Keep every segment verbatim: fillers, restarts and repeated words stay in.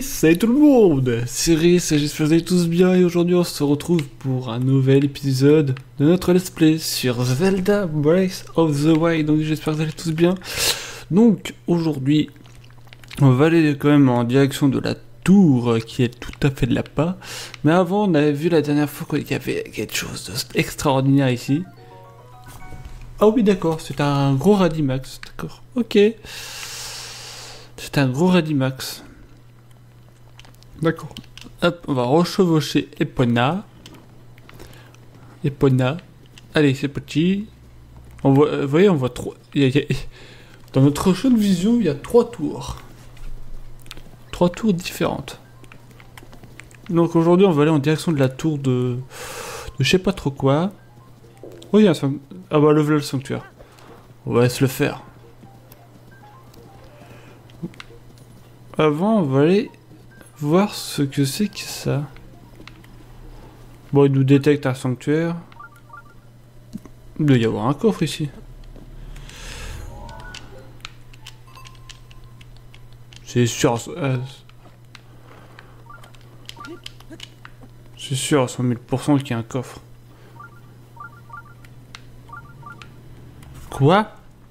salut tout le monde, c'est Rhys, j'espère que vous allez tous bien et aujourd'hui on se retrouve pour un nouvel épisode de notre let's play sur Zelda Breath of the Wild, donc j'espère que vous allez tous bien. Donc aujourd'hui on va aller quand même en direction de la tour qui est tout à fait de là-bas, mais avant on avait vu la dernière fois qu'il y avait quelque chose d'extraordinaire ici. Ah oui d'accord, c'est un gros Radimax, d'accord, ok. C'est un gros Radimax. D'accord. Hop, on va rechevaucher Epona. Epona. Allez, c'est parti. On voit, euh, vous voyez, on voit trois. Il y a, il y a... Dans notre champ de vision, il y a trois tours. Trois tours différentes. Donc aujourd'hui, on va aller en direction de la tour de. de je sais pas trop quoi. Oh, il y a un sanct... Ah bah, le voilà le sanctuaire. On va se le faire. Avant, on va aller voir ce que c'est que ça. Bon, il nous détecte un sanctuaire. Il doit y avoir un coffre ici. C'est sûr. Euh, c'est sûr à cent mille pour cent qu'il y a un coffre. Quoi?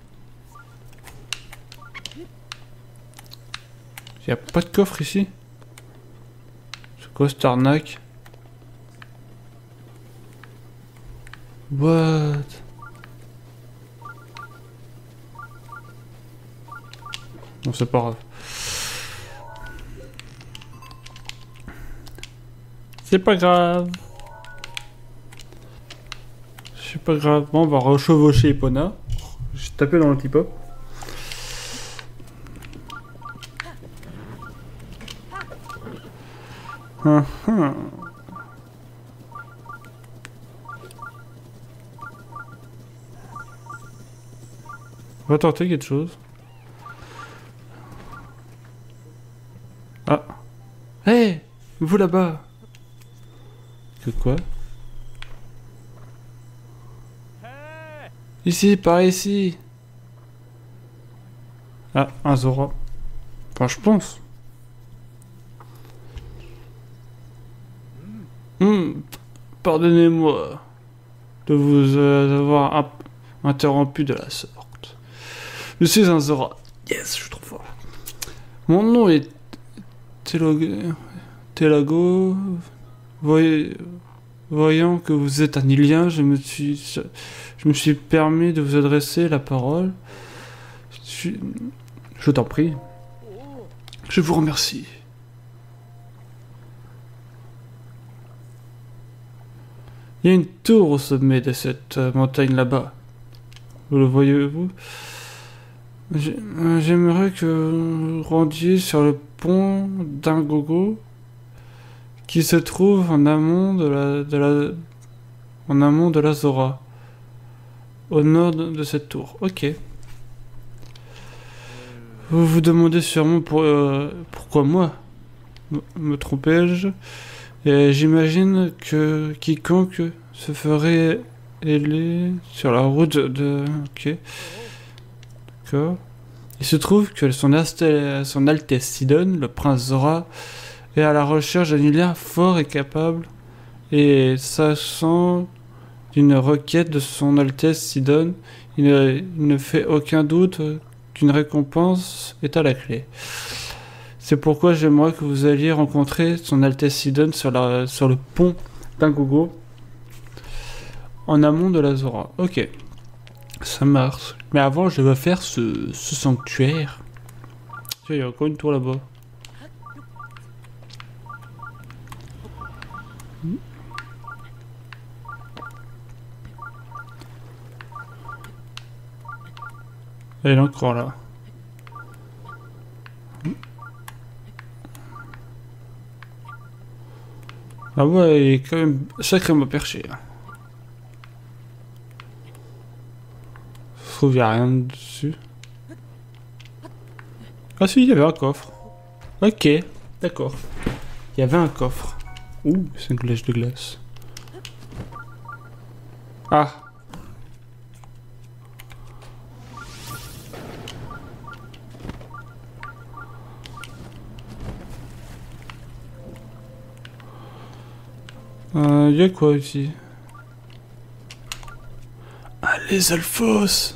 Il n'y a pas de coffre ici? C'est quoi cette arnaque? What? Bon, c'est pas grave. C'est pas grave. C'est pas grave. Bon, on va rechevaucher Epona. J'ai tapé dans le petit pop. Hum, hum. On va tenter quelque chose. Ah. Hé hey, vous là-bas. Que quoi? Ici, par ici. Ah, un Zora. Enfin, je pense. Hmm, pardonnez-moi de vous euh, avoir interrompu de la sorte. Je suis un Zora. Yes, je suis trop fort. Mon nom est Telago. Telago. Voy... Voyant que vous êtes un Ilien, je me suis, je me suis permis de vous adresser la parole. Je, suis... je t'en prie. Je vous remercie. Il y a une tour au sommet de cette euh, montagne là-bas. Vous le voyez-vous? J'aimerais que vous rendiez sur le pont d'Ingogo qui se trouve en amont de la, de la, en amont de la Zora, au nord de, de cette tour. Ok. Vous vous demandez sûrement pour, euh, pourquoi moi? M me trompais-je? Et j'imagine que quiconque se ferait héler sur la route de... Ok. D'accord. Il se trouve que son, son Altesse Sidon, le prince Zora, est à la recherche d'un Ilien fort et capable, et sachant d'une requête de son Altesse Sidon, il ne, il ne fait aucun doute qu'une récompense est à la clé. C'est pourquoi j'aimerais que vous alliez rencontrer son Altesse Sidon sur, la, sur le pont d'Ingogo, en amont de la Zora. Ok, ça marche. Mais avant, je vais faire ce, ce sanctuaire. Tiens, il y a encore une tour là-bas. Elle est encore là. Ah ouais, il est quand même sacrément perché. Je trouve qu'il n'y a rien dessus. Ah si, il y avait un coffre. Ok, d'accord. Il y avait un coffre. Ouh, c'est une glèche de glace. Ah. Euh, y a quoi ici? Ah, les alphos!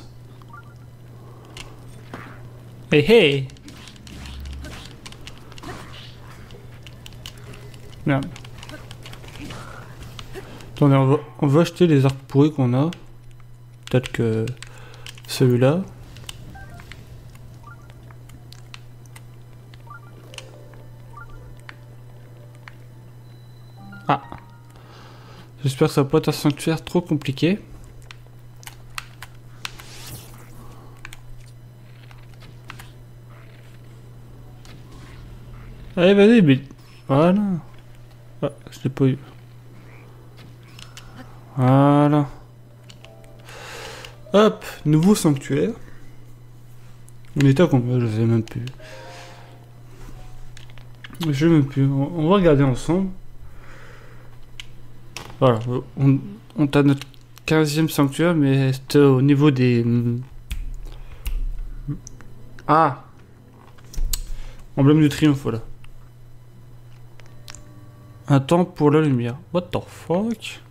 Hey hey! Merde. Attendez, on va, on va acheter les arcs pourris qu'on a. Peut-être que celui-là. Ah. J'espère que ça va pas être un sanctuaire trop compliqué. Allez, vas-y, mais... Voilà. Ah, je l'ai pas eu. Voilà. Hop, nouveau sanctuaire. On était à combien? Je sais même plus. Je sais même plus. On, on va regarder ensemble. Voilà. On, on a notre quinzième sanctuaire, mais c'était au niveau des... Ah! Emblème du triomphe, voilà. Un temps pour la lumière. What the fuck?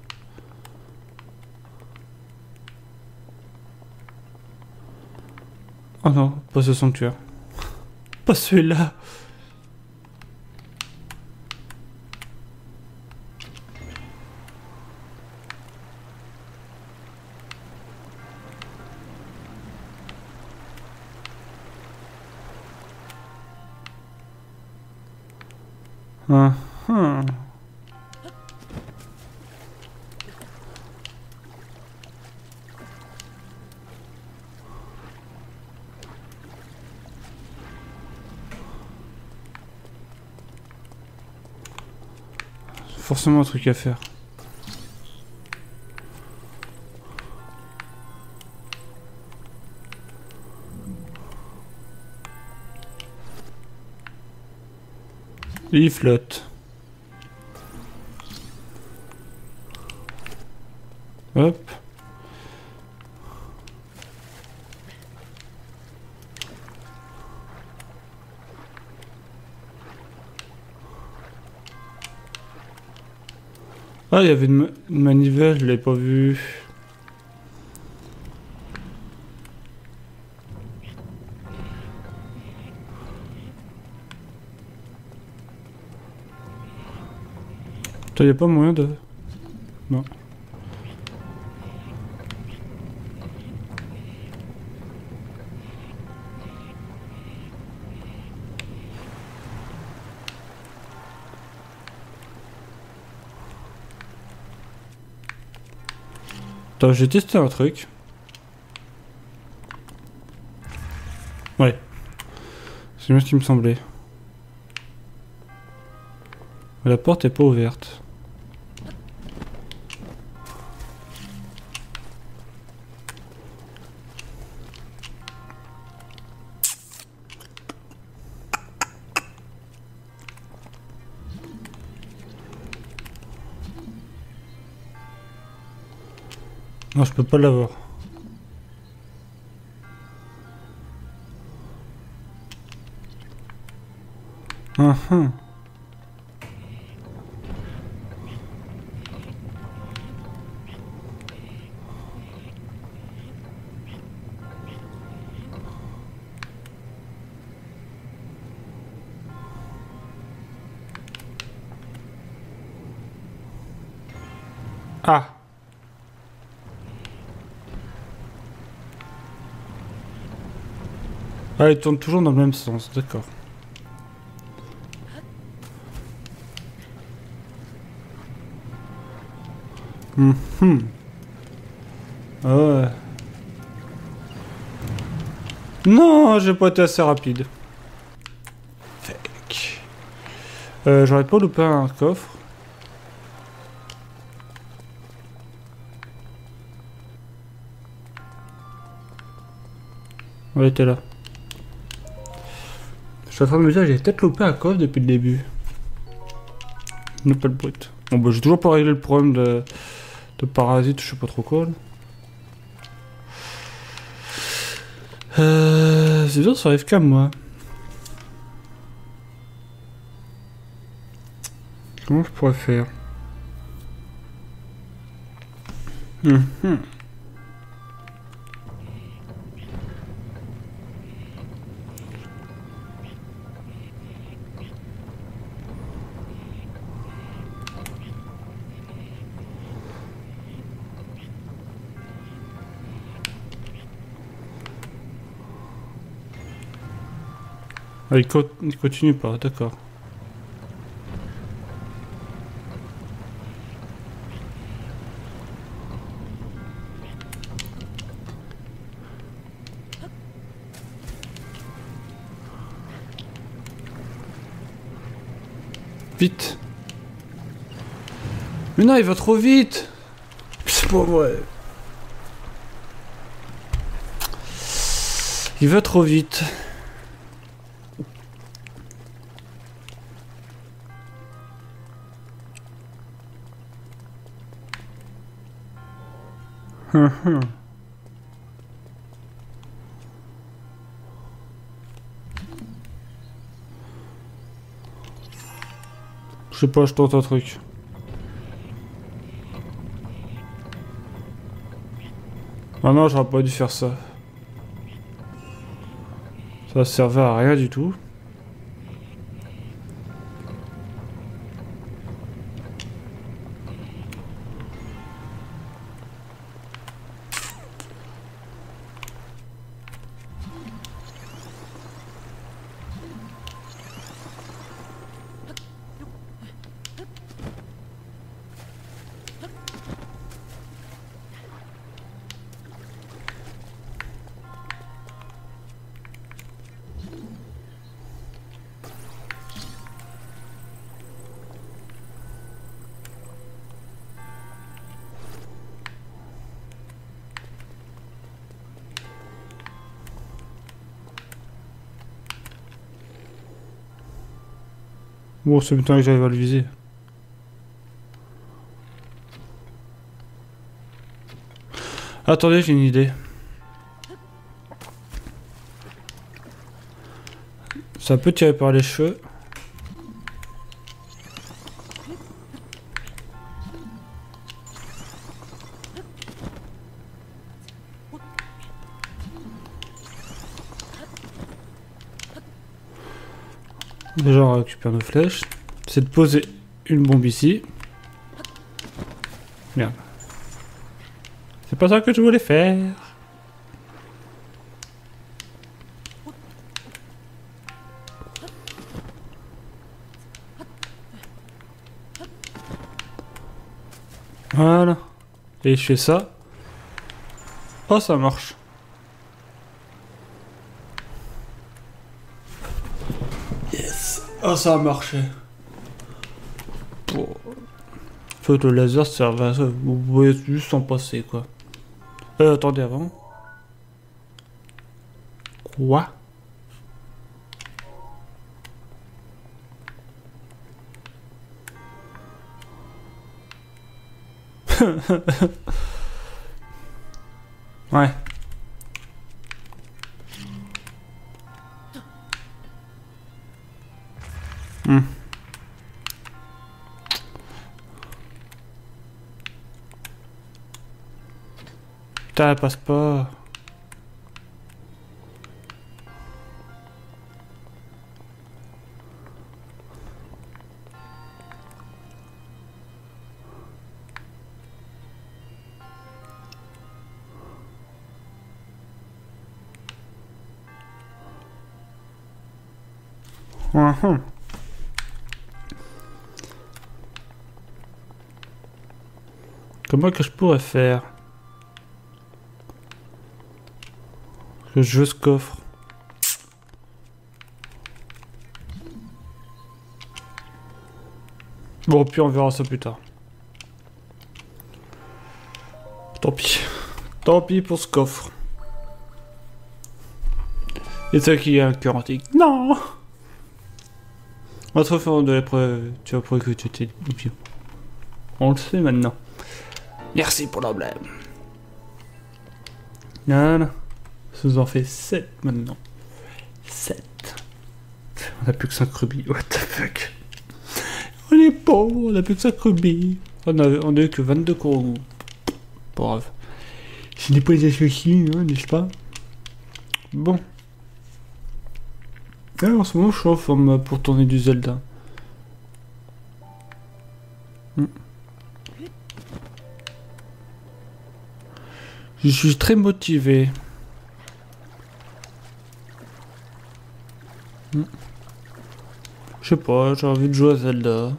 Oh non, pas ce sanctuaire. Pas celui-là. Ah, ah. Forcément un truc à faire. Il flotte. Hop. Ah, il y avait une, ma une manivelle, je l'avais pas vue. Attends, y a pas moyen de... Non. Attends, j'ai testé un truc. Ouais. C'est bien ce qui me semblait. Mais la porte est pas ouverte. Non, je peux pas l'avoir. Ah ah. Ah. Ah, il tourne toujours dans le même sens, d'accord. Hum hum. Ah ouais. Non, j'ai pas été assez rapide. Fake. Euh, j'aurais pas loupé un coffre. Ouais, il était là. Je suis en train de me dire, j'ai peut-être loupé un coffre depuis le début. Non, pas le brut. Bon, bah, j'ai toujours pas réglé le problème de, de parasites, je sais pas trop quoi. Là. Euh, c'est bien, ça arrive qu'à moi. Comment je pourrais faire? Mhm. Ah, il, co il continue pas, d'accord. Vite. Mais non, il va trop vite. C'est pas vrai. Il va trop vite. Hum hum. Je sais pas, je tente un truc. Ah non, j'aurais pas dû faire ça. Ça servait à rien du tout. Bon, c'est le temps que j'arrive à le viser. Attendez, j'ai une idée. Ça peut tirer par les cheveux. Déjà, on récupère nos flèches. C'est de poser une bombe ici. Merde. C'est pas ça que je voulais faire. Voilà. Et je fais ça. Oh, ça marche. Yes. Oh, ça a marché. Oh. Faut que le laser serve à ça. Vous pouvez juste s'en passer, quoi. Euh, attendez, avant. Quoi? Ouais. Hmm. Putain, elle passe pas. Uh-huh. Comment que je pourrais faire que je veux ce coffre? Bon, puis on verra ça plus tard. Tant pis. Tant pis pour ce coffre. Et ça qui a un cœur antique. Non! On va te refaire de l'épreuve. Tu vas prouver que tu étais idiot. On le sait maintenant. Merci pour la blâme. Voilà. Ça nous en fait sept maintenant. sept. On a plus que cinq rubis. What the fuck? On est pauvre, on a plus que cinq rubis. On a, on a eu que vingt-deux Korogu. Bref. Ce n'est pas des soucis, hein, n'est-ce pas? Bon. Là, en ce moment, je suis en forme pour tourner du Zelda. Hmm. Je suis très motivé. Hmm. Je sais pas, j'ai envie de jouer à Zelda.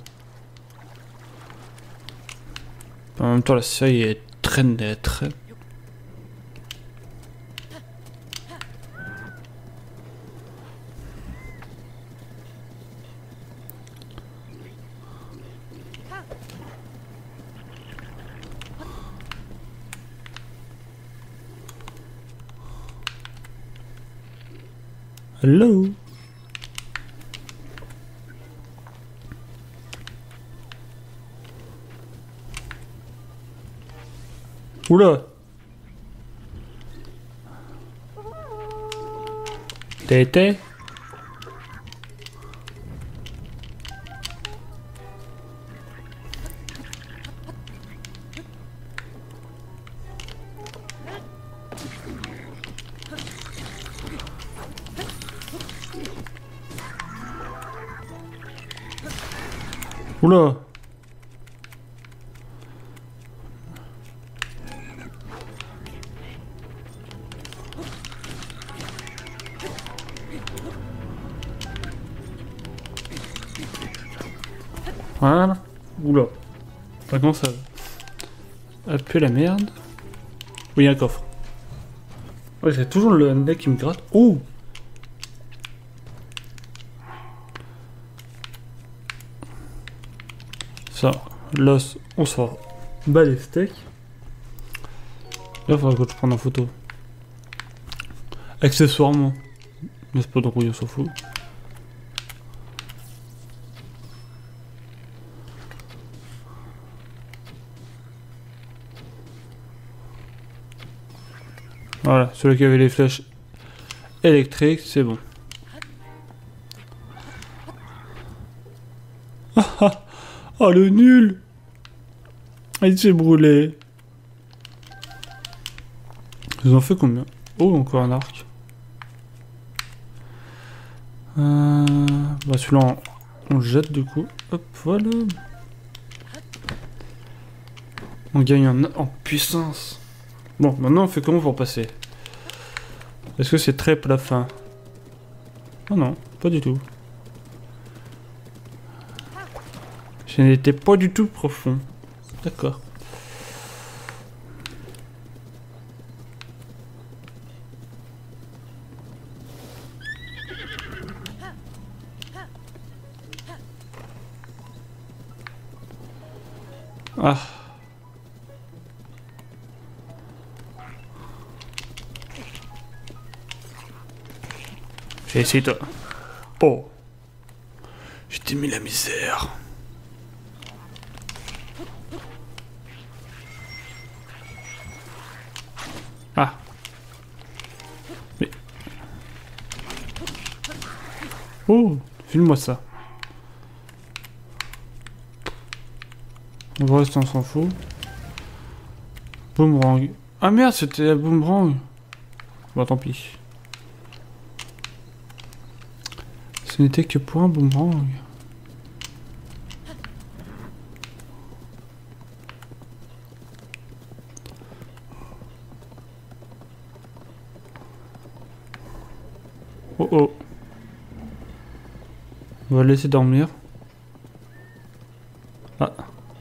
En même temps, la série est très nette. Hello. Oula. T'étais? Oula. Voilà. Oula. Par contre, ça a pu la merde. Oui, un coffre. Ouais, j'ai toujours le nez qui me gratte. Oh! Ça, là, on s'en bat les steaks. Là, il faudra que je prenne en photo. Accessoirement. Mais c'est pas d'embrouille, on s'en fout. Voilà, celui qui avait les flèches électriques, c'est bon. Ah ah! Oh le nul! Il s'est brûlé. Ils ont fait combien? Oh, encore un arc. Euh... Bah celui-là, on... on le jette du coup. Hop, voilà. On gagne en, en puissance. Bon, maintenant on fait comment pour passer? Est-ce que c'est très plat fin? Oh non, pas du tout. Je n'étais pas du tout profond. D'accord. Ah. J'ai essayé de... Oh. Je t'ai mis la misère. Ah. Mais... Oh, file-moi ça. Le reste, on s'en fout. Boomerang. Ah merde, c'était un boomerang. Bon, tant pis. Ce n'était que pour un boomerang. Oh oh. On va le laisser dormir. Ah.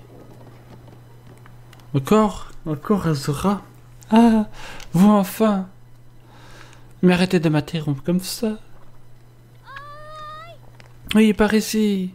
Encore? Encore Azura? Ah, vous enfin! Mais arrêtez de m'interrompre comme ça. Oui, par ici.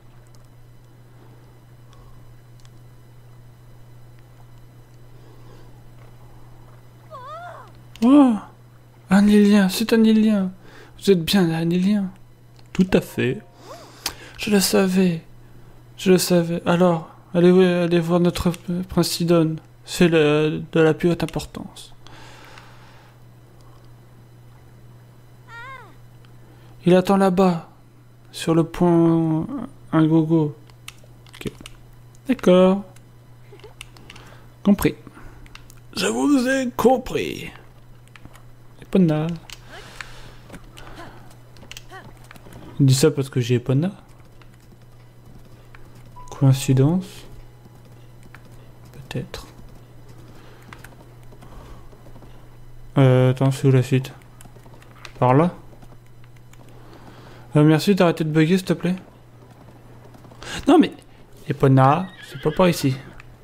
Oh! Un Lilien, c'est un Lilien. Vous êtes bien un Lilien? Tout à fait. Je le savais. Je le savais. Alors, allez, allez voir notre prince Sidon. C'est de la plus haute importance. Il attend là-bas, sur le point un gogo. Ok. D'accord. Compris. Je vous ai compris. Epona. Il dit ça parce que j'ai Epona. Coïncidence. Peut-être. Euh, attends, c'est où la suite? Par là? euh, Merci d'arrêter de bugger, s'il te plaît. Non mais... Epona, c'est pas par ici.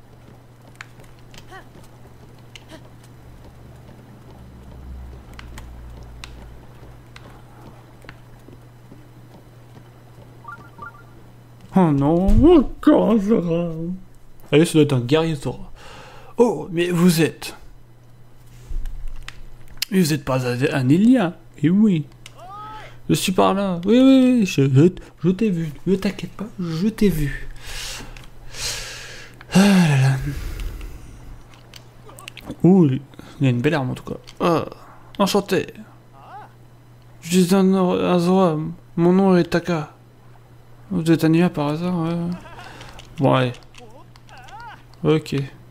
Oh non, encore Zora. Allez, ça doit être un guerrier Zora. Oh, mais vous êtes... Vous êtes pas un, un Ilien. Et oui. Je suis par là. Oui, oui, oui, je, je, je t'ai vu. Ne t'inquiète pas, je t'ai vu. Ah là là. Ouh, il y a une belle arme en tout cas. Ah, enchanté. Je suis un, un Zora. Mon nom est Taka. Vous êtes un Ilien par hasard, ouais. Bon, allez. Ok.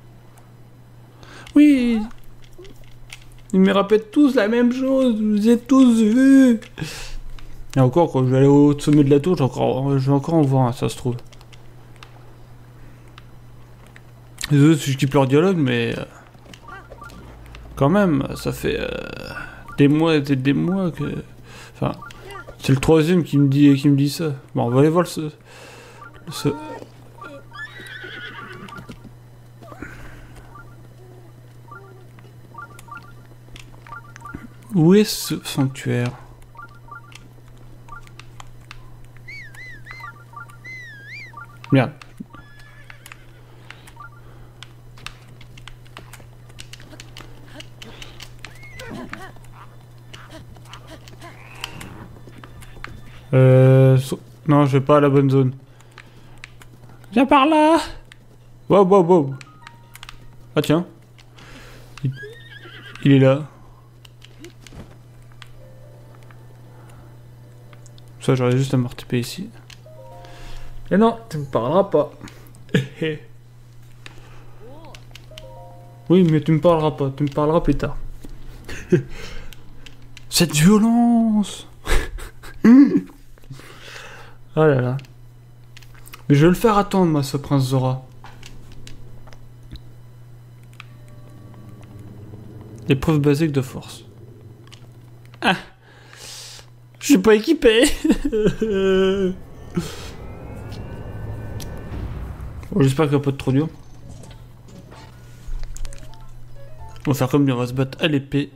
Oui. Ils me répètent tous la même chose. Vous êtes tous vus. Et encore, quand je vais aller au sommet de la tour, je vais encore, je vais encore en voir un, ça se trouve. Les autres, je skippe leur dialogue, mais... Euh, quand même, ça fait... Euh, des mois et des mois que... Enfin... C'est le troisième qui me dit, qui me dit ça. Bon, on va aller voir ce... ce... Où est ce sanctuaire? Merde. Euh... So... Non, je vais pas à la bonne zone. Viens par là. Wow, wow, wow. Ah tiens. Il, Il est là. Ça, j'aurais juste à me retaper ici. Et non, tu me parleras pas. Oui, mais tu me parleras pas. Tu me parleras plus tard. Cette violence. Oh là là. Mais je vais le faire attendre, moi, ce prince Zora. Épreuve basique de force. Ah. Je suis pas équipé. Bon, j'espère qu'il n'y a pas de trop dur. On va faire comme lui, on va se battre à l'épée.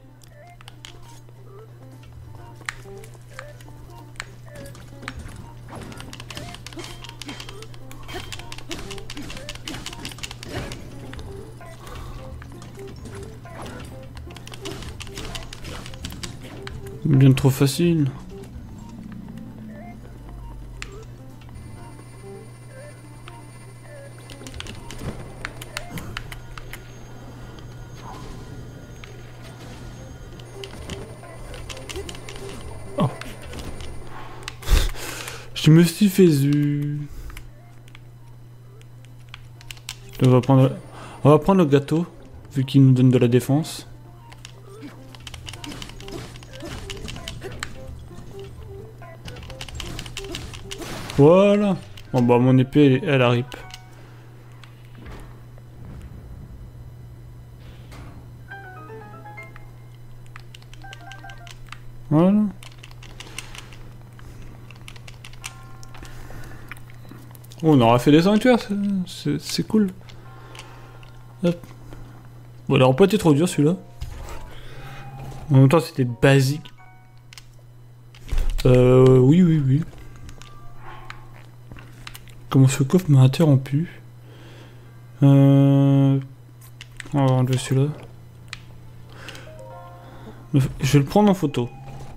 Bien trop facile. Oh. Je me suis fait zu. On va prendre, on va prendre le gâteau, vu qu'il nous donne de la défense. Voilà. Bon bah mon épée, elle, elle a rip. Voilà. Oh, on aura fait des sanctuaires, c'est cool. Hop. Bon, il n'aura pas été trop dur celui-là. En même temps, c'était basique. Euh, oui, oui, oui. Comment ce coffre m'a interrompu? Euh... On va enlever celui-là. Je vais le prendre en photo.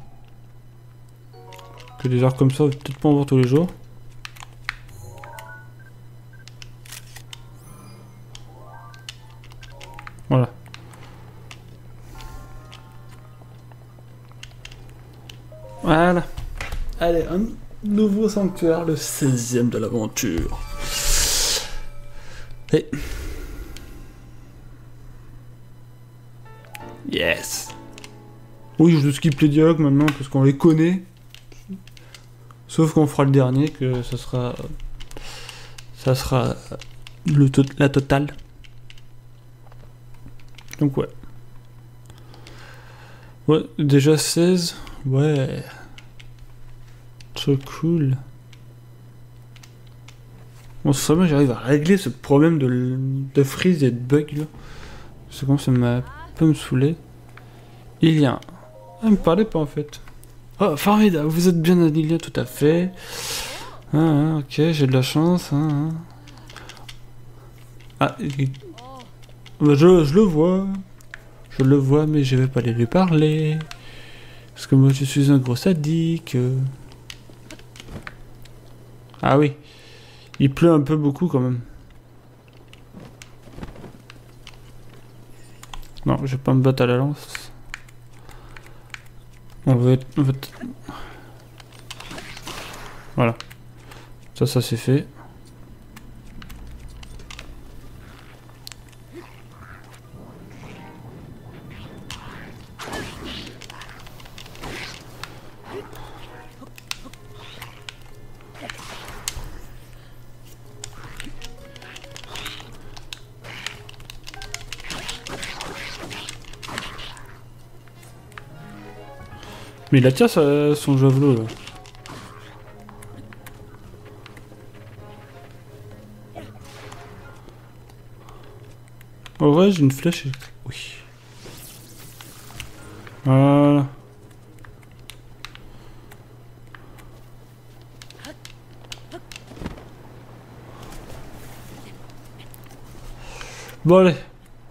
Que des arts comme ça, peut-être pas en voir tous les jours. Voilà. Voilà. Allez, un nouveau sanctuaire, le seizième de l'aventure. Et... Yes. Oui, je skip les dialogues maintenant parce qu'on les connaît. Sauf qu'on fera le dernier, que ça sera... Ça sera le to la totale. Donc ouais. Ouais, déjà seize. Ouais. Trop cool. Bon, ce serait bien, j'arrive à régler ce problème de, de freeze et de bug là. C'est comme ça m'a un peu me saouler. Il y a un... Ah, me parlait pas en fait. Oh, formidable, vous êtes bien aligné, tout à fait. Ah, ah, ok, j'ai de la chance. Ah, ah. Ah, il... bah, je, je le vois. Je le vois, mais je vais pas aller lui parler. Parce que moi, je suis un gros sadique. Ah oui. Il pleut un peu beaucoup quand même. Non, je vais pas me battre à la lance. On va être... On va être... Voilà. Ça, ça c'est fait. Mais il attire sa, son javelot là. En vrai, j'ai une flèche. Et... oui. Voilà. Bon allez.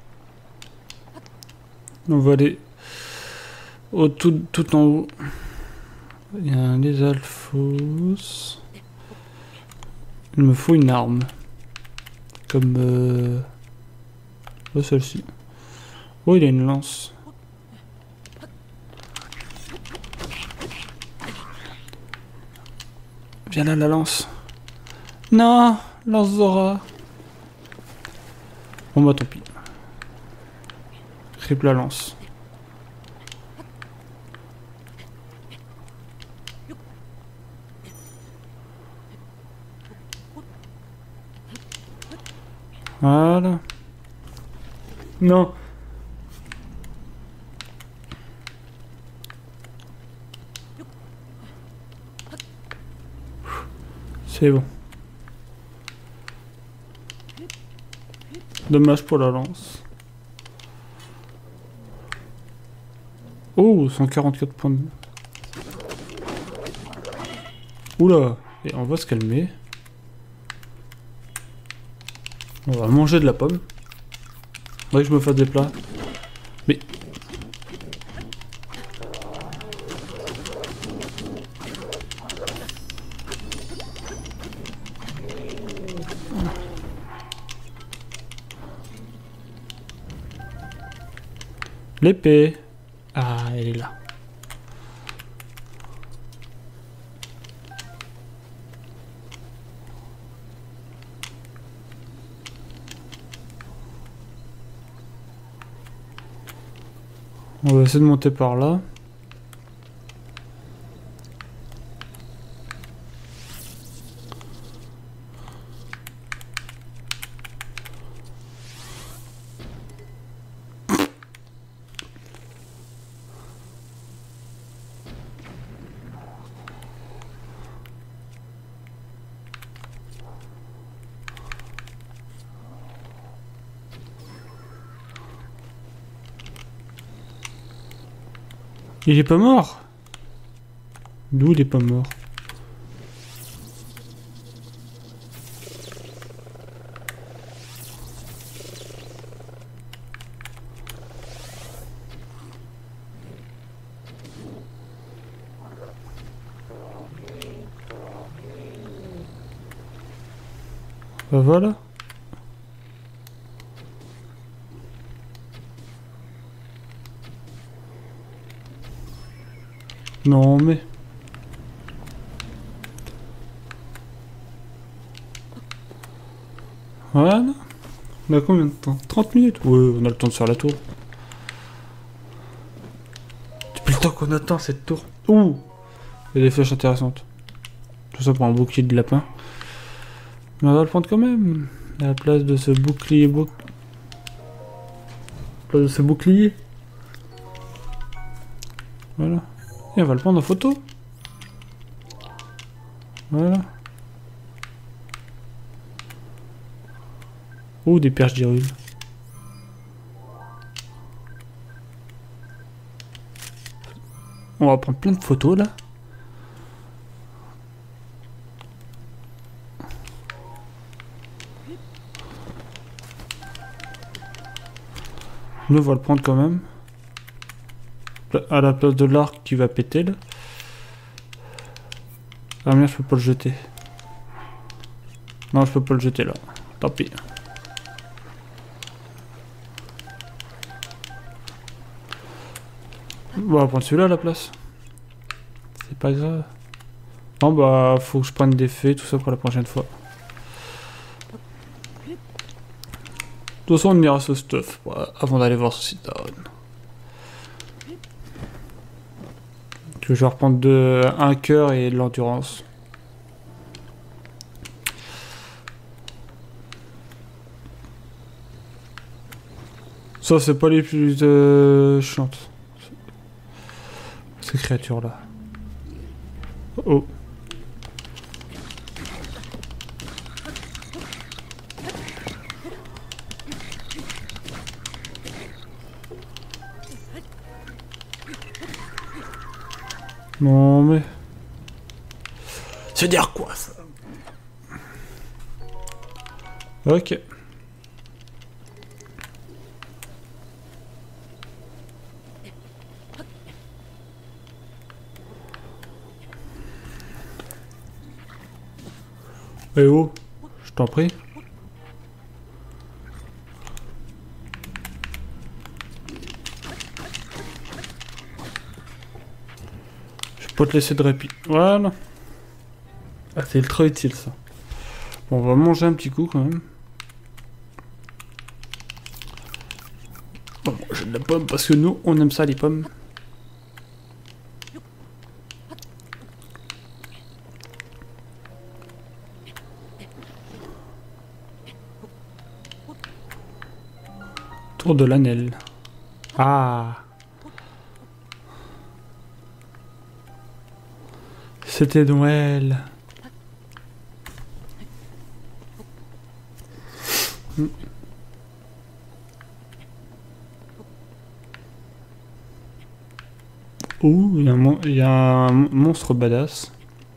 On va aller au tout, tout en haut. Il y a un des alphos. Il me faut une arme. Comme euh... oh, celle-ci. Oh, il a une lance. Viens là, la lance. Non, lance Zora. Bon bah tant pis. Triple la lance. Voilà. Non. C'est bon. Dommage pour la lance. Oh, cent quarante-quatre points de... Oula. Et on va se calmer. On va manger de la pomme. Faudrait que je me fasse des plats. Mais... l'épée. Ah, elle est là. On va essayer de monter par là. Il est pas mort. D'où il est pas mort? Bah voilà. Non mais... voilà. On a combien de temps? trente minutes? Ouais, on a le temps de faire la tour. Tant qu'on attend cette tour. Ouh! Il y a des flèches intéressantes. Tout ça pour un bouclier de lapin. Mais on va le prendre quand même. À la place de ce bouclier. Bouc... À la place de ce bouclier. Voilà. Et on va le prendre en photo. Voilà. Oh, des perches d'irule. On va prendre plein de photos là. Nous on va le prendre quand même. À la place de l'arc qui va péter là. Ah merde, je peux pas le jeter. Non, je peux pas le jeter là. Tant pis. Bon, on va prendre celui-là à la place. C'est pas grave. Bon bah, faut que je prenne des fées, tout ça pour la prochaine fois. De toute façon, on ira ce stuff avant d'aller voir ce site down. Je vais reprendre de, un cœur et de l'endurance. Ça, c'est pas les plus euh, chiantes. Ces créatures-là. Oh. Non mais... C'est dire quoi ça? Ok. Eh oh, je t'en prie. Je peux pas te laisser de répit. Voilà. Ah, c'est ultra utile ça. Bon, on va manger un petit coup quand même. Bon, j'ai de la pomme parce que nous, on aime ça les pommes. Tour de l'Anel. Ah. C'était Noël. Hmm. Ouh, il y a un, mon il y a un monstre badass.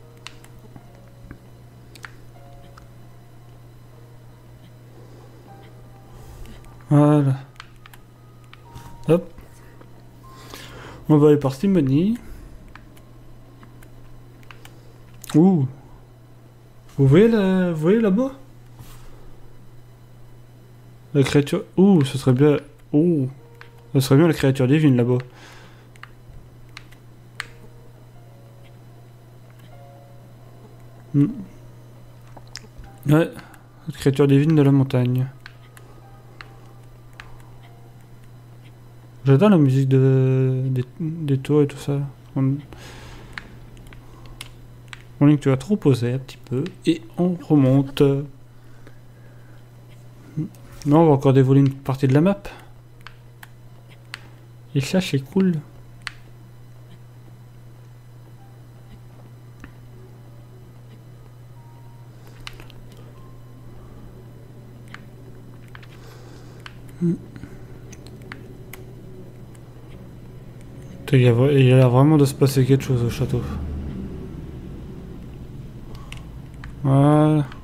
Voilà. Hop. On va aller par Simony. Ouh. Vous voyez là, vous voyez là-bas? La créature. Ouh, ce serait bien. Ouh. Ce serait bien la créature divine là-bas. Hmm. Ouais. La créature divine de la montagne. J'adore la musique de, des, des tours et tout ça. On, on dit que tu vas te reposer un petit peu. Et on remonte. Non, on va encore dévoiler une partie de la map. Et ça, c'est cool. Hmm. Il y a, il y a l'air vraiment de se passer quelque chose au château. Voilà.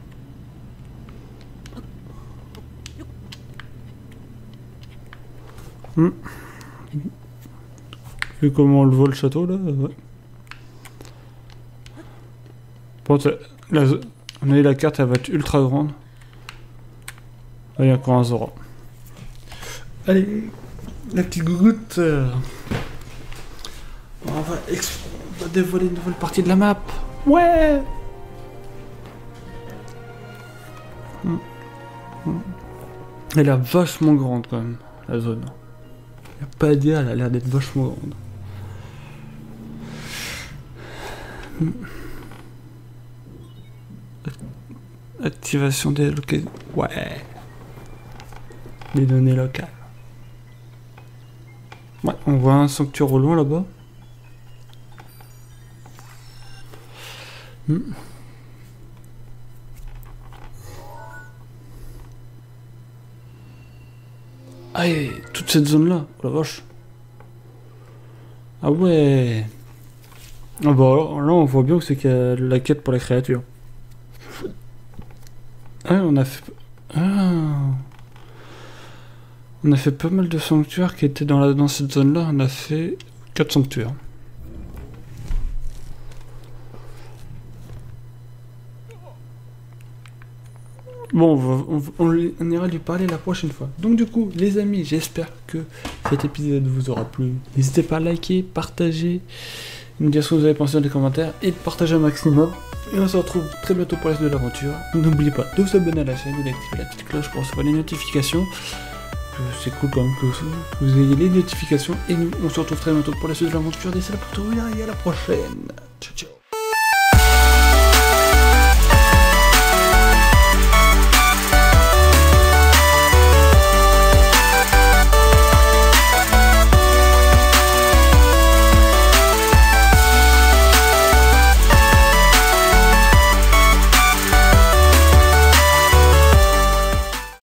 Hmm. Vu comment on le voit le château là, ouais. Bon, la, on a eu la carte, elle va être ultra grande. Ah, il y a encore un Zora. Allez, la petite gougoute. Euh... On va, on va dévoiler une nouvelle partie de la map. Ouais. Hmm. Hmm. Elle est vachement grande quand même, la zone. Y a pas à dire, elle a l'air d'être vachement grande. Activation des localités. Ouais. Les données locales. Ouais, on voit un sanctuaire au loin là-bas. Hmm. Ah, et toute cette zone-là, oh la vache. Ah ouais. Ah bah alors, là on voit bien que c'est qu'il y a la quête pour la créature. Ah, on a fait... Ah. On a fait pas mal de sanctuaires qui étaient dans, la... dans cette zone-là. On a fait quatre sanctuaires. Bon, on, va, on, on, on ira lui parler la prochaine fois. Donc du coup, les amis, j'espère que cet épisode vous aura plu. N'hésitez pas à liker, partager, me dire ce que vous avez pensé dans les commentaires et de partager un maximum. Et on se retrouve très bientôt pour la suite de l'aventure. N'oubliez pas de vous abonner à la chaîne et d'activer la petite cloche pour recevoir les notifications. C'est cool quand même que vous ayez les notifications. Et nous, on se retrouve très bientôt pour la suite de l'aventure. D'ici là, pour tout, et à la prochaine. Ciao, ciao.